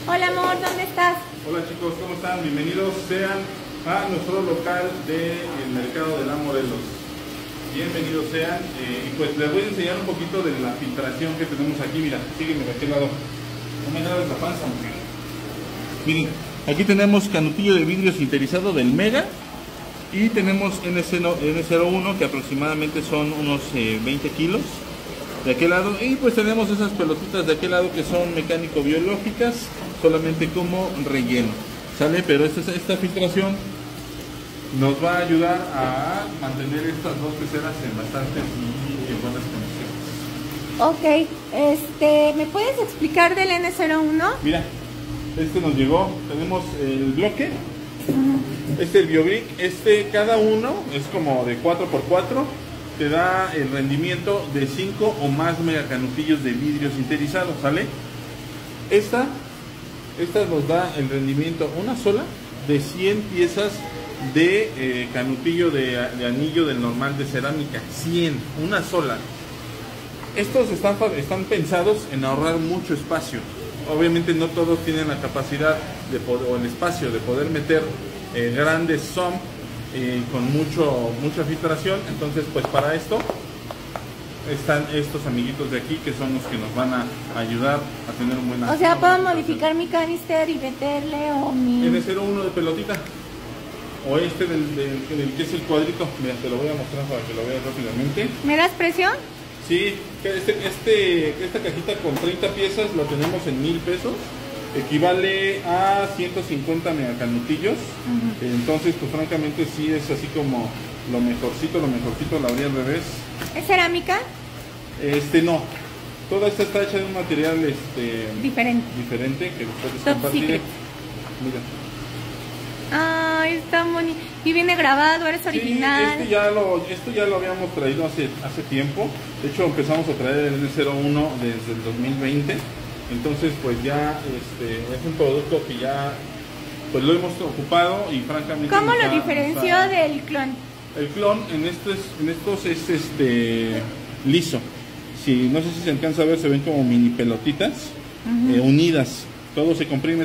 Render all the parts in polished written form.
Hola amor, ¿dónde estás? Hola chicos, ¿cómo están? Bienvenidos sean a nuestro local del Mercado de la Morelos. Bienvenidos sean, y pues les voy a enseñar un poquito de la filtración que tenemos aquí. Mira, sígueme de aquel lado. No me grabes la panza, mujer. Miren, aquí tenemos canutillo de vidrio sinterizado del Mega. Y tenemos N01 que aproximadamente son unos 20 kilos de aquel lado. Y pues tenemos esas pelotitas de aquel lado que son mecánico-biológicas, solamente como relleno. ¿Sale? Pero esta filtración nos va a ayudar a mantener estas dos peceras en bastantes y en buenas condiciones. Ok, ¿me puedes explicar del N01? Mira, este nos llegó, tenemos el bloque. El BioBrick, cada uno es como de 4x4, te da el rendimiento de 5 o más megacanutillos de vidrio sinterizado, ¿sale? Esta nos da el rendimiento, una sola, de 100 piezas de canutillo de anillo del normal de cerámica, 100, una sola. Estos están pensados en ahorrar mucho espacio. Obviamente no todos tienen la capacidad o el espacio de poder meter grandes SOM con mucha filtración. Entonces pues para esto están estos amiguitos de aquí, que son los que nos van a ayudar a tener un buen... O sea, ¿puedo modificar mi canister y meterle o mi...? N01 de pelotita, o del que es el cuadrito. Mira, te lo voy a mostrar para que lo veas rápidamente. ¿Me das presión? Sí, esta cajita con 30 piezas la tenemos en 1000 pesos. Equivale a 150 megacanutillos. Entonces pues francamente sí es así como lo mejorcito, la abrí al revés. ¿Es cerámica? No, toda esta está hecha de un material diferente que puedes compartir. Mira. Ay, está bonito. Y viene grabado, eres original. Sí, esto ya lo habíamos traído hace tiempo. De hecho empezamos a traer el N01 desde el 2020. Entonces pues ya es un producto que ya pues lo hemos ocupado y francamente... ¿Cómo lo diferenció del clon? El clon en estos es liso. Sí, no sé si se alcanza a ver, se ven como mini pelotitas unidas. Todo se comprime.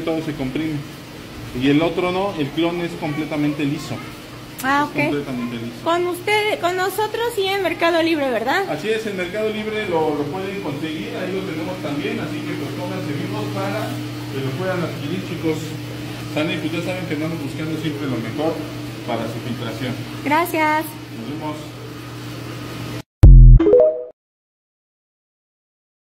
Y el otro no, el clon es completamente liso. Ah, ok. Completamente liso. Con nosotros y en Mercado Libre, ¿verdad? Así es, en Mercado Libre lo pueden conseguir, ahí lo tenemos también, así que pues pónganse vivos para que lo puedan adquirir, chicos. ¿Sale? Pues ya saben que andamos buscando siempre lo mejor para su filtración. Gracias. Nos vemos.